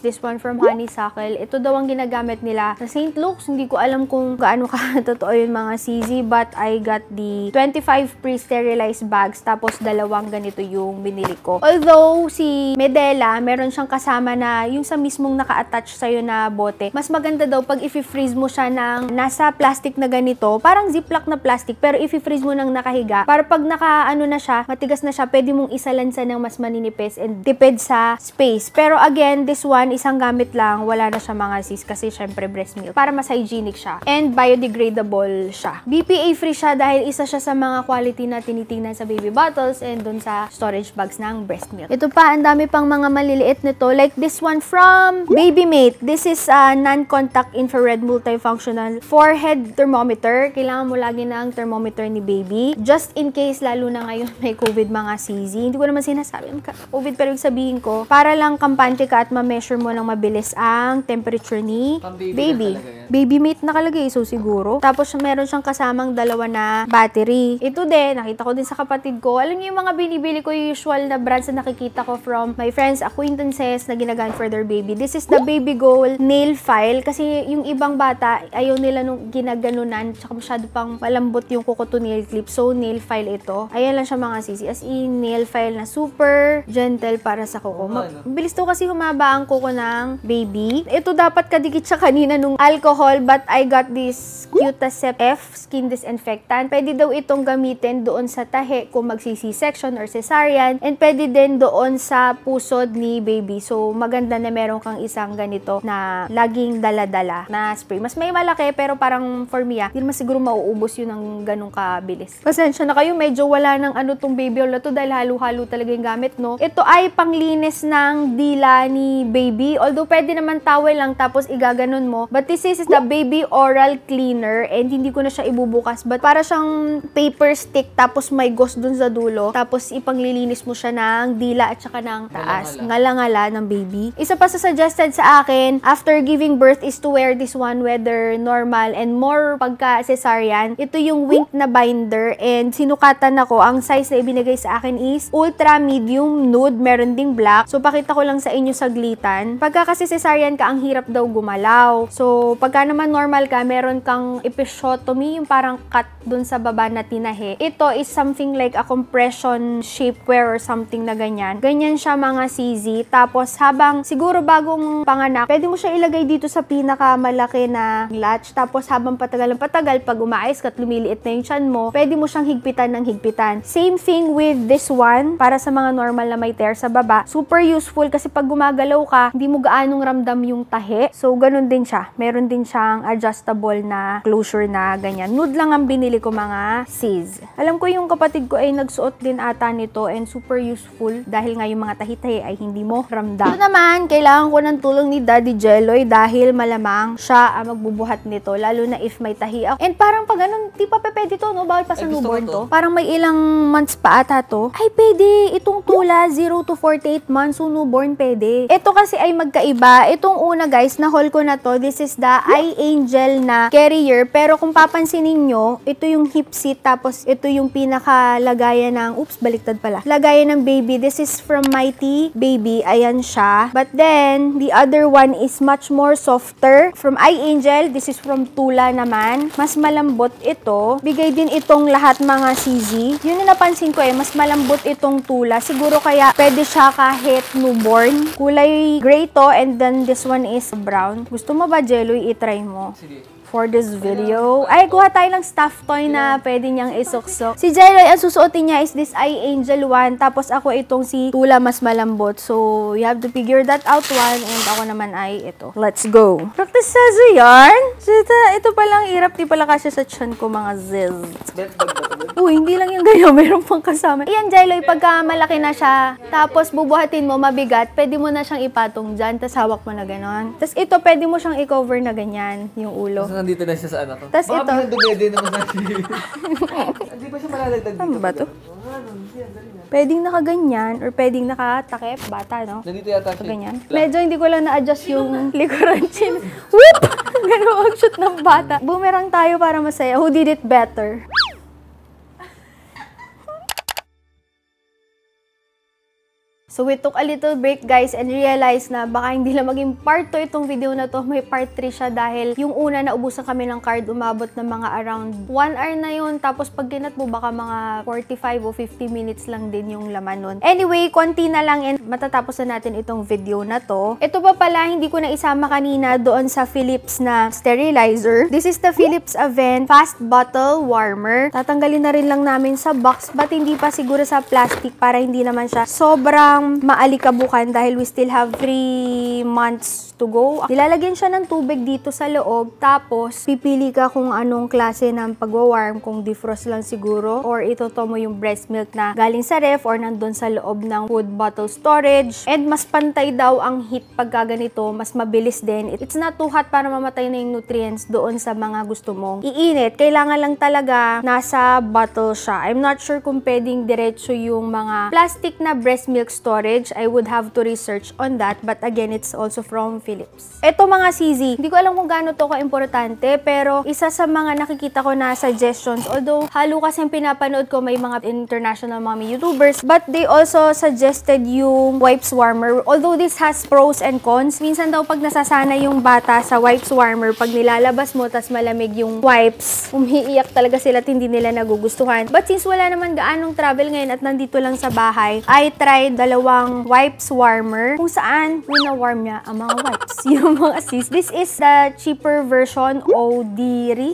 this one from Honeysuckle. Ito daw ang ginagamit nila sa St. Luke's. Hindi ko alam kung gaano ka totoo yun mga CZ, but I got the 25 pre-sterilized bags, tapos dalawang ganito yung binili ko. Although, si Medela, meron siyang kasama na yung sa mismong naka-attach sa'yo na bote. Mas maganda daw pag i-freeze mo siya ng nasa plastic na ganito, parang ziplock na plastic, pero i-freeze mo ng nakahiga, para pag naka-ano na siya, matigas na siya, pwede mong isalansa ng mas maninipis and tipid sa space. Pero again, this one, isang gamit lang, wala na siya mga sis, kasi syempre breast milk, para mas hygienic siya. And biodegradable siya. BPA-free siya dahil isa siya sa mga quality na tinitingnan sa baby bottles and dun sa storage bags ng breast milk. Ito pa, ang dami pang mga maliliit nito, like this one from Baby Mate. This is a non-contact infrared multifunctional forehead thermometer. Kailangan mo lagi ng thermometer ni baby. Just in case, lalo na ngayon may COVID mga CZ. Hindi ko naman sinasabi COVID, pero yung sabihin ko, para lang kampante ka at ma-measure mo ng mabilis ang temperature ni baby. Baby Mate nakalagay, so siguro. Tapos meron siyang kasamang dalawa na battery. Ito din, nakita ko din sa kapatid ko. Alam niyo yung mga binibili ko, yung usual na brands na nakikita ko from my friends, acquaintances na ginagamit for their baby. This is the Baby Goal nail file, kasi yung ibang bata, ayaw nila nung ginaganunan, tsaka masyado pang malambot yung kuko to nail clip. So, nail file ito. Ayan lang siya mga sisi. As in, nail file na super gentle para sa kuko. Bilis to kasi humaba ang kuko ng baby. Ito dapat kadikit siya kanina nung alcohol, but I got this Cutacep F skin disinfectant. Pwede daw itong gamitin doon sa tahi kung magsi-C-section or cesarean, and pwede din doon sa pusod ni baby. So, maganda na meron kang isang ganito na laging dala-dala na spray. Mas may malaki, pero parang for me, hindi naman siguro mauubos yun ng ganung kabilis. Pasensya na kayo, medyo wala ng ano tong baby oil na to dahil halo-halo talaga yung gamit, no? Ito ay panglinis ng dila ni baby. Although, pwede naman towel lang tapos igaganon mo. But this is the baby oral cleaner, and hindi ko na siya ibubukas. But para siyang paper stick, tapos may gauze dun sa dulo. Tapos ipanglilinis mo siya ng dila at saka ng taas. Ngala-ngala ng baby. Isa pa sa suggested sa akin, after giving birth, is to wear this one whether normal and more pagka cesarean. Ito yung wink na binder, and sinukatan ako. Ang size na ibinigay sa akin is ultra medium nude, meron ding black. So pakita ko lang sa inyo saglitan. Pagka kasi cesarean ka, ang hirap daw gumalaw. So pagka naman normal ka, meron kang episiotomy, yung parang cut dun sa baba na tinahi. Ito is something like a compression shapewear or something na ganyan. Ganyan siya mga CZ. Tapos habang siguro bagong panganak, pwede mo siya ilagay dito sa pinakamalaki na latch. Tapos habang patagal ng patagal, pag umaayos ka at lumiliit na yung tiyan mo, pwede mo siyang higpitan ng higpitan. Same thing with this one, para sa mga normal na may tear sa baba. Super useful kasi pag gumagalaw ka, hindi mo gaanong ramdam yung tahi. So, ganun din siya. Meron din siyang adjustable na closure na ganyan. Nude lang ang binili ko mga sis. Alam ko yung kapatid ko ay nagsuot din ata nito, and super useful dahil nga yung mga tahi-tahi ay hindi mo ramdam. Ito naman, kailangan ko ng tulong ni Daddy Jeloy dahil malamang siya ang magbubuhat nito, lalo na if may tahi ako. And parang pag ganun, di pa pwede to, no? Bawal pa sa newborn to. Parang may ilang months pa ata to. Ay, pwede. Itong tula, 0 to 48 months, so newborn pwede. Ito kasi ay magkaiba. Itong una guys, na-haul ko na to. This is the iAngel na carrier. Pero kung papansinin nyo, ito yung hip seat, tapos ito yung pinakalagayan ng, oops, baliktad pala. Lagayan ng baby. This is from Mighty Baby. Ayan siya. But then, the other one is much more softer. From iAngel, this is from Tula naman. Mas malambot ito. Bigay din itong lahat mga CZ. Yun yung napansin ko mas malambot itong Tula. Siguro kaya pwede siya kahit newborn. Kulay gray to, and then this one is brown. Gusto mo ba, Jeloy? I-try mo. Sige. For this video. Ay, kuha tayo ng stuffed toy na pwede niyang isuksok. Si Jeloy, ang susuotin niya is this iAngel 1. Tapos ako itong si Tula, mas malambot. So, you have to figure that out one. And ako naman ay ito. Let's go. Practice sa yarn. Ito palang hirap. Di pala kasi sa chan ko, mga ziz. Uy, hindi lang yung ganyan. Meron pang kasama. Iyan, Jeloy, pagka malaki na siya, tapos bubuhatin mo, mabigat, pwede mo na siyang ipatong dyan. Tapos hawak mo na ganon. Tapos ito, pwede mo siyang i-cover na ganyan, yung ulo. Nandito na siya sa anak ko. Tas ito. Baka pinagdugede naman sa Hindi pa siya malalagdag dito. Ano ba to? Pwedeng nakaganyan or pwedeng nakatakip. Bata, no? Nandito yata siya. Ganyan. Medyo hindi ko lang na-adjust yung likuran chin. Whoop! Ganun ang shoot ng bata. Boomerang tayo para masaya. Who did it better? So we took a little break guys and realized na baka hindi lang maging part 2 itong video na to. May part 3 siya dahil yung una naubusan kami ng card, umabot na mga around 1 hour na yun. Tapos pag kinat mo baka mga 45 o 50 minutes lang din yung laman nun. Anyway, konti na lang and matatapos na natin itong video na to. Ito pa pala, hindi ko na isama kanina doon sa Philips na sterilizer. This is the Philips Avent Fast Bottle Warmer. Tatanggalin na rin lang namin sa box but hindi pa siguro sa plastic para hindi naman siya sobrang maalikabukan dahil we still have 3 months to go. Nilalagyan siya ng tubig dito sa loob tapos pipili ka kung anong klase ng pagwawarm, kung defrost lang siguro or itoto mo yung breast milk na galing sa ref or nandun sa loob ng food bottle storage. And mas pantay daw ang heat pagka ganito, mas mabilis din. It's not too hot para mamatay na yung nutrients doon sa mga gusto mong iinit. Kailangan lang talaga nasa bottle siya. I'm not sure kung pwedeng diretso yung mga plastic na breast milk storage. I would have to research on that. But again, it's also from Philips. Ito mga CZ, hindi ko alam kung gaano to ka-importante, pero isa sa mga nakikita ko na suggestions, although halo kasi yung pinapanood ko, may mga international mommy YouTubers, but they also suggested yung wipes warmer. Although this has pros and cons, minsan daw pag nasasana yung bata sa wipes warmer, pag nilalabas mo, tas malamig yung wipes, umiiyak talaga sila at hindi nila nagugustuhan. But since wala naman gaanong travel ngayon at nandito lang sa bahay, I tried 2 wipes warmer kung saan wina-warm niya ang mga wipes. Yung mga sis. This is the cheaper version, Odire.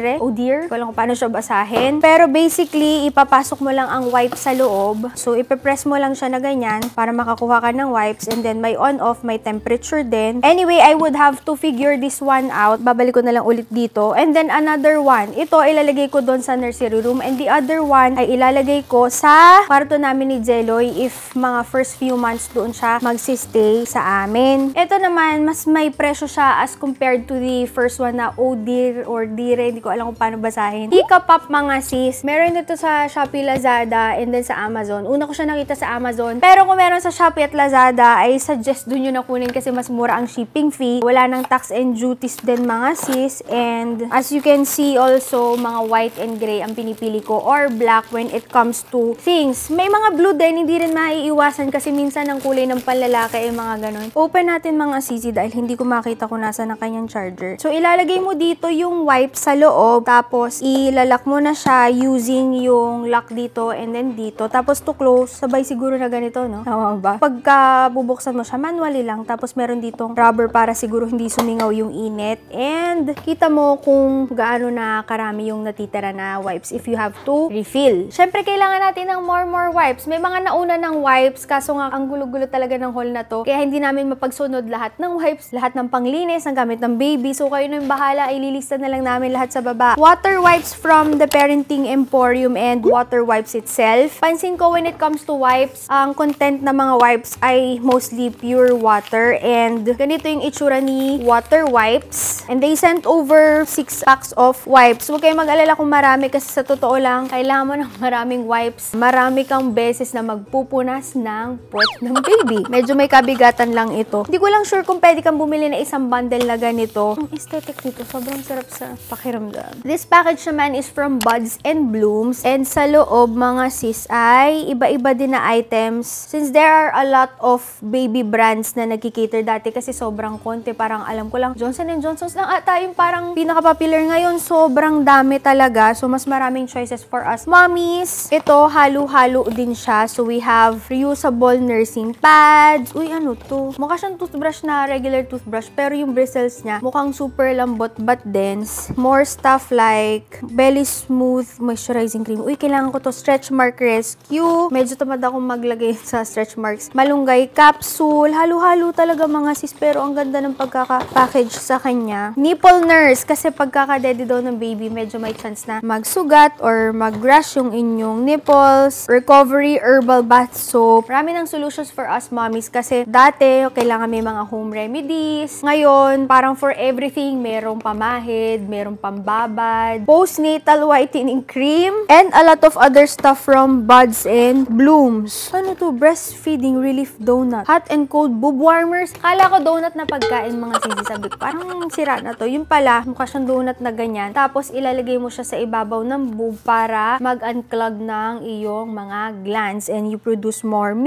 Ko lang kung paano siya basahin. Pero basically, ipapasok mo lang ang wipes sa loob. So, ipipress mo lang siya na ganyan para makakuha ka ng wipes. And then, may on-off, may temperature din. Anyway, I would have to figure this one out. Babalik ko na lang ulit dito. And then, another one. Ito, ilalagay ko doon sa nursery room. And the other one ay ilalagay ko sa kwarto namin ni Jeloy if mga first few months doon siya magsistay sa amin. Ito naman, mas may presyo siya as compared to the first one na Odire or Dire. Hindi ko alam kung paano basahin. Hikapop mga sis. Meron dito sa Shopee, Lazada, and then sa Amazon. Una ko siya nakita sa Amazon. Pero kung meron sa Shopee at Lazada, I suggest dun yun na kunin kasi mas mura ang shipping fee. Wala nang tax and duties din mga sis. And as you can see also, mga white and gray ang pinipili ko or black when it comes to things. May mga blue din, hindi rin maiiwasan kasi minsan ang kulay ng panlalaki ay mga ganon. Open natin mga sisi dahil hindi ko makita kung nasa na kanyang charger. So, ilalagay mo dito yung wipe sa loob. Tapos, ilalak mo na siya using yung lock dito and then dito. Tapos, to close, sabay siguro na ganito, no? Tama ba? Pagka bubuksan mo siya, manually lang. Tapos, meron ditong rubber para siguro hindi sumingaw yung init. And, kita mo kung gaano na karami yung natitira na wipes if you have to refill. Syempre, kailangan natin ng more wipes. May mga nauna ng wipes, kaso nga, ang gulo-gulo talaga ng haul na to. Kaya hindi namin mapagsunod lahat ng wipes, lahat ng panglinis, ang gamit ng baby. So, kayo na yung bahala, ililista na lang namin lahat sa baba. Water wipes from the Parenting Emporium and water wipes itself. Pansin ko when it comes to wipes, ang content ng mga wipes ay mostly pure water and ganito yung itsura ni water wipes. And they sent over 6 packs of wipes. Huwag kayong mag-alala kung marami kasi sa totoo lang, kailangan mo ng maraming wipes. Marami kang beses na magpupunas ng puwet ng baby. Medyo may kabigatan lang ito. Hindi ko lang sure kung pwede kang bumili na isang bundle na ganito. Ang aesthetic nito, sobrang sarap sa pakiramdam. This package naman is from Buds and Blooms. And sa loob, mga sis, ay iba-iba din na items. Since there are a lot of baby brands na nagkikater dati kasi sobrang konti. Parang alam ko lang, Johnson & Johnson's lang ata yung parang pinaka-popular ngayon. Sobrang dami talaga. So, mas maraming choices for us mommies. Ito, halo-halo din siya. So, we have reusable nursing pads. Uy, ano to? Mukha siyang toothbrush na regular toothbrush. Pero yung bristles niya, mukhang super lambot but dense. More stuff like Belly Smooth Moisturizing Cream. Uy, kailangan ko to. Stretch Mark Rescue. Medyo tamad akong maglagay sa stretch marks. Malunggay capsule. Halo-halo talaga mga sis. Pero ang ganda ng pagkaka-package sa kanya. Nipple Nurse. Kasi pagkaka-daddy daw ng baby, medyo may chance na magsugat or mag-rash yung inyong nipples. Recovery Herbal Bath Soap. Marami ng solutions for us mommies kasi dati, kailangan may mga home remedies. Ngayon, parang for everything, merong pamahid, merong pambabad, postnatal whitening cream, and a lot of other stuff from Buds and Blooms. Ano to? Breastfeeding relief donut. Hot and cold boob warmers. Kala ko donut na pagkain mga sisi. Sabi ko, parang sira na to. Yung pala, mukha siyang donut na ganyan. Tapos, ilalagay mo siya sa ibabaw ng boob para mag-unclog ng iyong mga glands and you produce more milk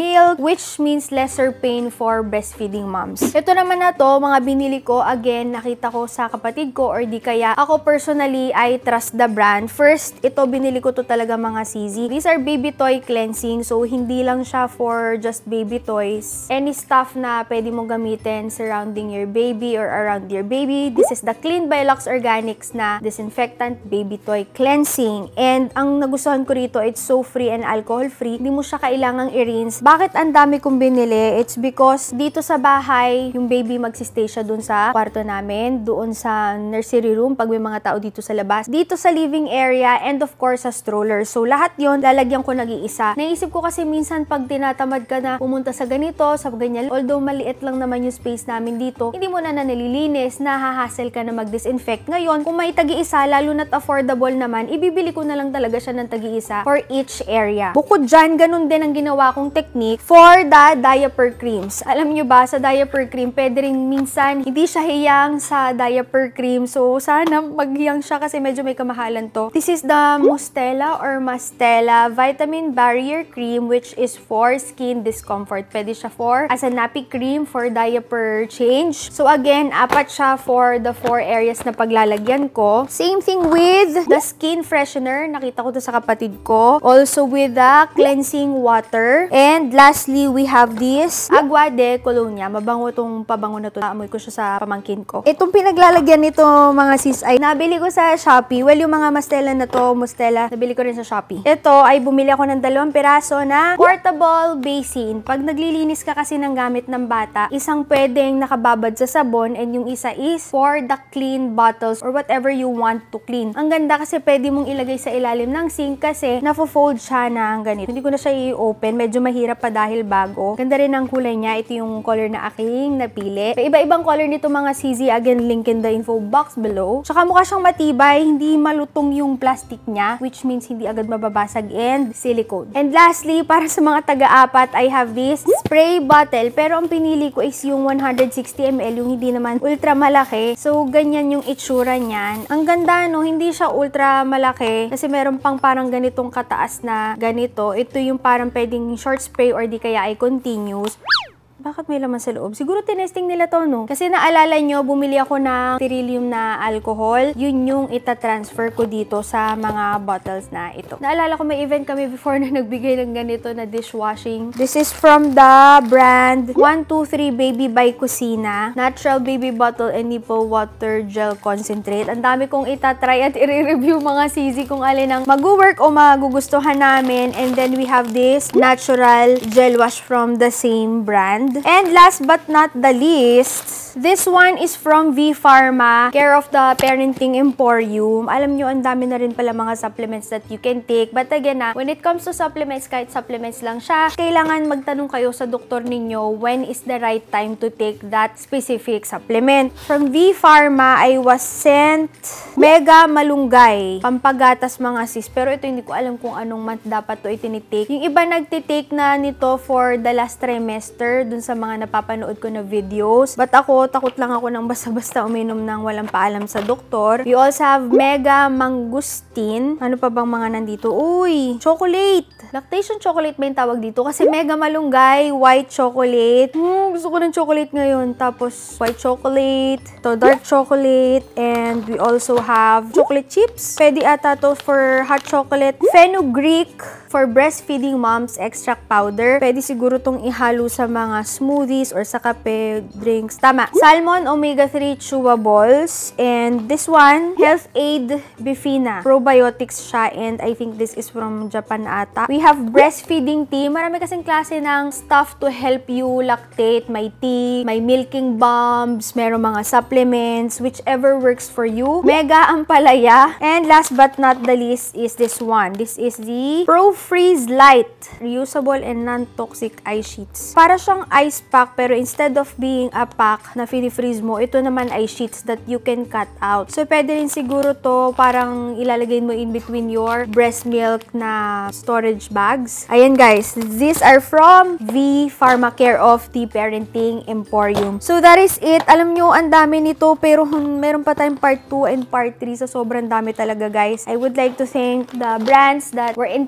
milk, which means lesser pain for breastfeeding moms. Ito naman na to, mga binili ko, again, nakita ko sa kapatid ko or di kaya ako personally, I trust the brand. First, ito binili ko to talaga mga CZ. These are baby toy cleansing, so hindi lang siya for just baby toys. Any stuff na pwede mong gamitin surrounding your baby or around your baby. This is the Clean by Lux Organics na disinfectant baby toy cleansing. And ang nagustuhan ko rito, it's so free and alcohol free. Hindi mo siya kailangang i-rinse. Bakit ang dami kong binili? It's because dito sa bahay, yung baby magsistay siya dun sa kwarto namin, doon sa nursery room pag may mga tao dito sa labas, dito sa living area, and of course sa stroller. So lahat yon lalagyan ko nag-iisa. Naisip ko kasi minsan pag tinatamad ka na pumunta sa ganito, sa ganyan, although maliit lang naman yung space namin dito, hindi mo na nalilinis, nahahassle ka na mag-disinfect. Ngayon, kung may tagi-isa, lalo na't affordable naman, ibibili ko na lang talaga siya ng tagi-isa for each area. Bukod dyan, ganun din ang ginawa kong technique for the diaper creams. Alam nyo ba, sa diaper cream, pwede rin minsan hindi siya hiyang sa diaper cream. So, sana maghiyang siya kasi medyo may kamahalan to. This is the Mustela or Mastela Vitamin Barrier Cream, which is for skin discomfort. Pwede siya for as a nappy cream for diaper change. So, again, apat siya for the 4 areas na paglalagyan ko. Same thing with the skin freshener. Nakita ko to sa kapatid ko. Also with the cleansing water. And lastly, we have this Agua de Colonia. Mabango tong pabango na to. Naamoy ko siya sa pamangkin ko. Itong pinaglalagyan nito, mga sis, ay nabili ko sa Shopee. Well, yung mga Mastela na to, Mustela, nabili ko rin sa Shopee. Ito ay bumili ako ng 2 piraso na portable basin. Pag naglilinis ka kasi ng gamit ng bata, isang pwedeng nakababad sa sabon and yung isa is for the clean bottles or whatever you want to clean. Ang ganda kasi pwede mong ilagay sa ilalim ng sink kasi nafo-fold siya na ganito. Hindi ko na siya i-open. Medyo mahirap pa dahil bago. Ganda rin ang kulay niya. Ito yung color na aking napili. May iba-ibang color nito mga CZ. Again, link in the info box below. Tsaka mukha siyang matibay. Hindi malutong yung plastic niya, which means hindi agad mababasag, and silicone. And lastly, para sa mga taga-apat, I have this spray bottle. Pero ang pinili ko is yung 160 ml, yung hindi naman ultra malaki. So, ganyan yung itsura niyan. Ang ganda, no? Hindi siya ultra malaki kasi meron pang parang ganitong kataas na ganito. Ito yung parang pwedeng short spray or di kaya ay continuous. Bakit may laman sa loob? Siguro tinesting nila to, no? Kasi naalala nyo, bumili ako ng Tirilium na alcohol. Yun yung itatransfer ko dito sa mga bottles na ito. Naalala ko may event kami before na nagbigay ng ganito na dishwashing. This is from the brand 123 Baby by Kusina. Natural baby bottle and nipple water gel concentrate. Ang dami kong itatry at i-review mga CZ kung alin ang mag-work o magugustuhan namin. And then we have this natural gel wash from the same brand. And last but not the least, this one is from V Pharma, care of the Parenting Emporium. Alam nyo, ang dami na rin pala mga supplements that you can take. But again, when it comes to supplements, kahit supplements lang siya, kailangan magtanong kayo sa doktor ninyo when is the right time to take that specific supplement. From V Pharma, I was sent Mega Malunggay, pampagatas mga sis. Pero ito hindi ko alam kung anong month dapat to itinitake. Yung iba nagtitake na nito for the last trimester, dun sa mga napapanood ko na videos. But ako, takot lang ako ng basta-basta uminom ng walang paalam sa doktor. We also have Mega Mangustin. Ano pa bang mga nandito? Uy, chocolate! Lactation chocolate ba yung tawag dito? Kasi Mega Malunggay, white chocolate. Gusto ko ng chocolate ngayon. Tapos, white chocolate, to dark chocolate, and we also have chocolate chips. Pwede ata to for hot chocolate. Fenugreek for breastfeeding moms extract powder. Pwede siguro tong ihalo sa mga smoothies or sa kape, drinks. Tama. Salmon omega-3 chewables. And this one, Health Aid Bifina. Probiotics siya and I think this is from Japan ata. We have breastfeeding tea. Marami kasing klase ng stuff to help you lactate. May tea, may milking bombs, meron mga supplements, whichever works for you. Mega Ampalaya. And last but not the least is this one. This is the Pro Freeze Light. Reusable and non-toxic ice sheets. Para siyang ice pack pero instead of being a pack na fini-freeze mo, ito naman ay sheets that you can cut out. So, pwede rin siguro to parang ilalagay mo in between your breast milk na storage bags. Ayan guys, these are from V Pharma, care of the Parenting Emporium. So, that is it. Alam nyo, ang dami nito pero meron pa tayong part 2 and part 3 sa sobrang dami talaga guys. I would like to thank the brands that were interested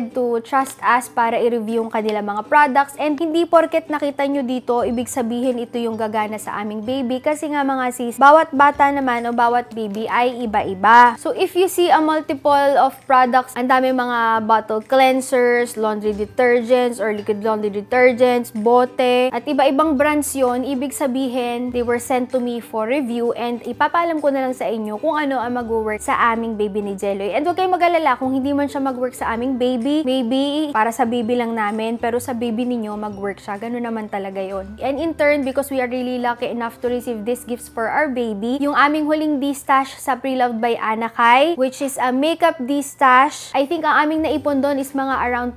decided to trust us para i-review yung kanila mga products. And hindi porket nakita nyo dito, ibig sabihin ito yung gagana sa aming baby. Kasi nga mga sis, bawat bata naman o bawat baby ay iba-iba. So if you see a multiple of products, ang dami mga bottle cleansers, laundry detergents or liquid laundry detergents, bote, at iba-ibang brands yon, ibig sabihin, they were sent to me for review and ipapaalam ko na lang sa inyo kung ano ang mag-work sa aming baby ni Jeloy. And huwag kayong mag-alala kung hindi man siya mag-work sa aming baby, maybe para sa baby lang namin, pero sa baby ninyo mag-work siya. Ganun naman talaga yon. And in turn, because we are really lucky enough to receive these gifts for our baby, yung aming huling D-stash sa Preloved by Anakay, which is a makeup D-stash, I think ang aming naipon doon is mga around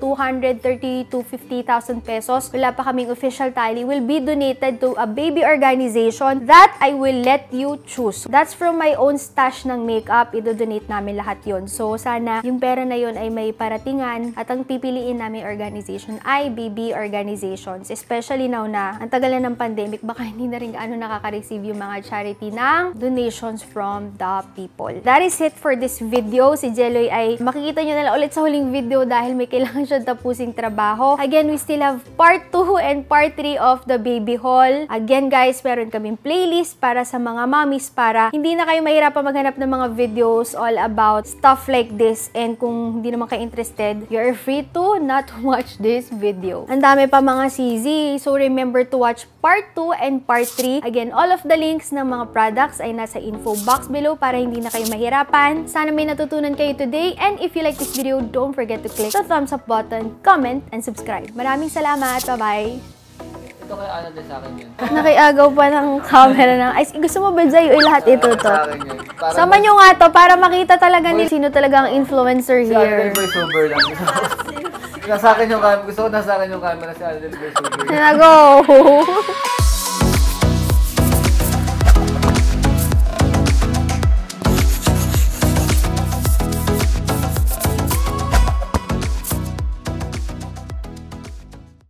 230 to 50,000 pesos. Wala pa kaming official tally, will be donated to a baby organization that I will let you choose. That's from my own stash ng makeup. I-donate namin lahat yon. So, sana yung pera na yon ay may paratingan at ang pipiliin namin organization ay baby organizations. Especially now na ang tagal na ng pandemic, baka hindi na rin gaano nakaka-receive yung mga charity ng donations from the people. That is it for this video. Si Jeloy ay makikita nyo na lang ulit sa huling video dahil may kailangan siya tapusing trabaho. Again, we still have part 2 and part 3 of the baby haul. Again guys, meron kaming playlist para sa mga mommies para hindi na kayo mahirapan maghanap ng mga videos all about stuff like this. And kung hindi naman kayo interested, you're free to not watch this video. Ang dami pa mga CZ. So remember to watch part 2 and part 3. Again, all of the links ng mga products ay nasa info box below para hindi na kayo mahirapan. Sana may natutunan kayo today. And if you like this video, don't forget to click the thumbs up button, comment, and subscribe. Maraming salamat. Bye-bye! Ito kaya ano din sa akin yun. Nakiagaw pa ng camera ng... Ay, gusto mo ba sa'yo lahat ito to? Sa akin yun. Sama nyo nga to para makita talaga ni sino talaga ang influencer Si here. Adel voiceover lang. Nasa akin yung camera. Gusto ko nasa akin yung camera si Adel voiceover. Go!